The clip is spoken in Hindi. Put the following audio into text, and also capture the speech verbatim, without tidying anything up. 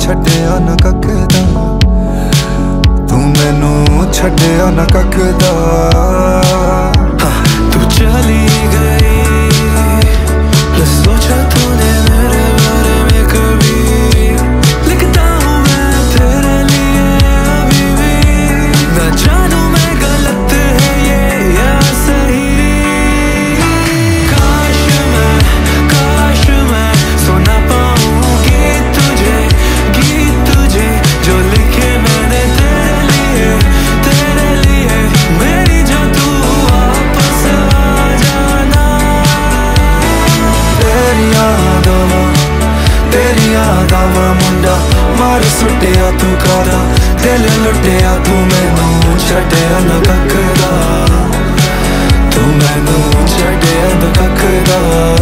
छड्डिया ना ककदा, तू मैनू छड्डिया ना ककदा। तू चली गई, सोचा तूने मेरे बारे में कभी? लिखता हूँ मैं तेरे लिए अभी भी, ना जानू मैं गलत है ये या सही। काश मैं काश मैं सुना पाऊँ गीत तुझे, गीत तुझे जो लिखे मैंने तेरे लिए, तेरे लिए। मेरी जो तू वापस आ जाना। तेरी यादां तेरी यादां मुंडा मार सुटिया तू कादा, दिल लुटिया तू मैनू छड्डिया ना ककदा, तू मैनू छड्डिया ना ककदा।